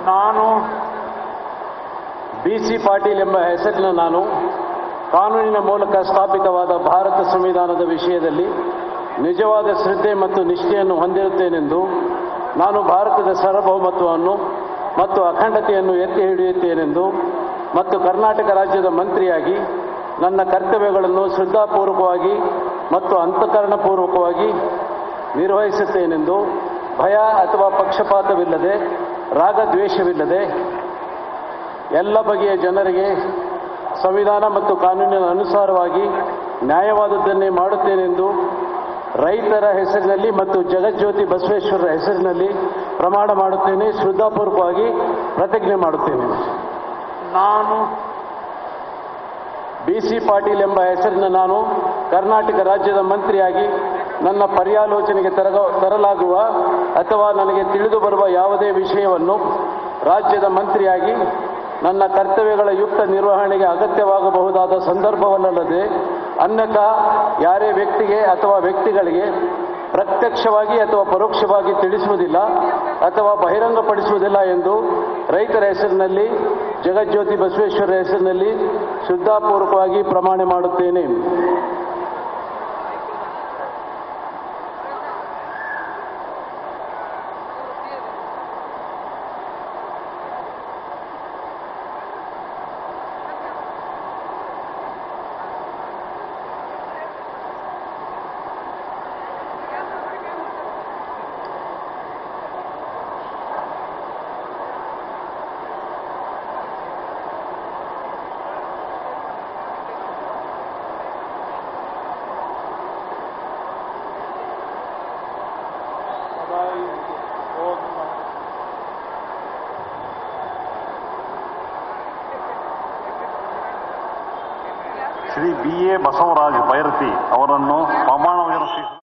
ನಾನು BC ಪಾಟೀಲ್ ಎಂಬ ಹೆಸರಿನ ನಾನು ಕಾನೂನಿನ ಮೂಲಕ ಸ್ಥಾಪಿತವಾದ ಭಾರತ ಸಂವಿಧಾನದ ವಿಷಯದಲ್ಲಿ ನಿಜವಾದ ಶ್ರದ್ಧೆ ಮತ್ತು ನಿಷ್ಠೆಯನ್ನು ಹೊಂದಿರುತ್ತೇನೆಂದು ನಾನು ಭಾರತದ ಸಾರ್ವಭೌಮತ್ವವನ್ನು ಮತ್ತು ಅಖಂಡತೆಯನ್ನು ಎತ್ತಿ ಹಿಡಿಯುತ್ತೇನೆಂದು ಮತ್ತು ಕರ್ನಾಟಕ ರಾಜ್ಯದ ಮಂತ್ರಿಯಾಗಿ ನನ್ನ ಕರ್ತವ್ಯಗಳನ್ನು ಶ್ರದ್ಧಾಪೂರ್ವಕವಾಗಿ ಮತ್ತು ಅಂತಃಕರಣಪೂರ್ವಕವಾಗಿ ನಿರ್ವಹಿಸುತ್ತೇನೆಂದು ಭಯ ಅಥವಾ ಪಕ್ಷಪಾತವಿಲ್ಲದೆ ರಾಗದ್ವೇಷವಿಲ್ಲದೆ ಎಲ್ಲ ಬಗೆಯ ಜನರಿಗೆ ಸಂವಿಧಾನ ಮತ್ತು ಕಾನೂನಿನ ಅನುಸಾರವಾಗಿ ನ್ಯಾಯವಾದದ್ದನ್ನೇ ಮಾಡುತ್ತೇನೆಂದು ರೈತರ ಹೆಸರಿನಲ್ಲಿ ಮತ್ತು ಜಗಜ್ಯೋತಿ ಬಸವೇಶ್ವರರ ಹೆಸರಿನಲ್ಲಿ ಪ್ರಮಾಣ ಮಾಡುತ್ತೇನೆ, ಶ್ರದ್ಧಾಪೂರ್ವಕವಾಗಿ ಪ್ರತಿಜ್ಞೆ ಮಾಡುತ್ತೇನೆ. ನಾನು BC ಪಾಟೀಲ್ ಎಂಬ ಹೆಸರಿನ ನಾನು ಕರ್ನಾಟಕ ರಾಜ್ಯದ ಮಂತ್ರಿಯಾಗಿ ನನ್ನ ಪರ್ಯಾಲೋಚನೆಗೆ ತರಲಾಗುವ ಅಥವಾ ನನಗೆ ತಿಳಿದು ಬರುವ ಯಾವುದೇ ವಿಷಯವನ್ನು ರಾಜ್ಯದ ಮಂತ್ರಿಯಾಗಿ ನನ್ನ ಕರ್ತವ್ಯಗಳ ಯುಕ್ತ ನಿರ್ವಹಣೆಗೆ ಅಗತ್ಯವಾಗಬಹುದಾದ ಸಂದರ್ಭವಲ್ಲದೆ ಅನ್ಯಥಾ ಯಾರೇ ವ್ಯಕ್ತಿಗೆ ಅಥವಾ ವ್ಯಕ್ತಿಗಳಿಗೆ ಪ್ರತ್ಯಕ್ಷವಾಗಿ ಅಥವಾ ಪರೋಕ್ಷವಾಗಿ ತಿಳಿಸುವುದಿಲ್ಲ ಅಥವಾ ಬಹಿರಂಗಪಡಿಸುವುದಿಲ್ಲ ಎಂದು ರೈತರ ಹೆಸರಿನಲ್ಲಿ ಜಗಜ್ಯೋತಿ ಬಸವೇಶ್ವರರ ಹೆಸರಿನಲ್ಲಿ ಶ್ರದ್ಧಾಪೂರ್ವಕವಾಗಿ ಪ್ರಮಾಣ ಮಾಡುತ್ತೇನೆ. ಶ್ರೀ BA ಬಸವರಾಜ್ ಬೈರತಿ ಅವರನ್ನು ಪ್ರಮಾಣ ವಚನ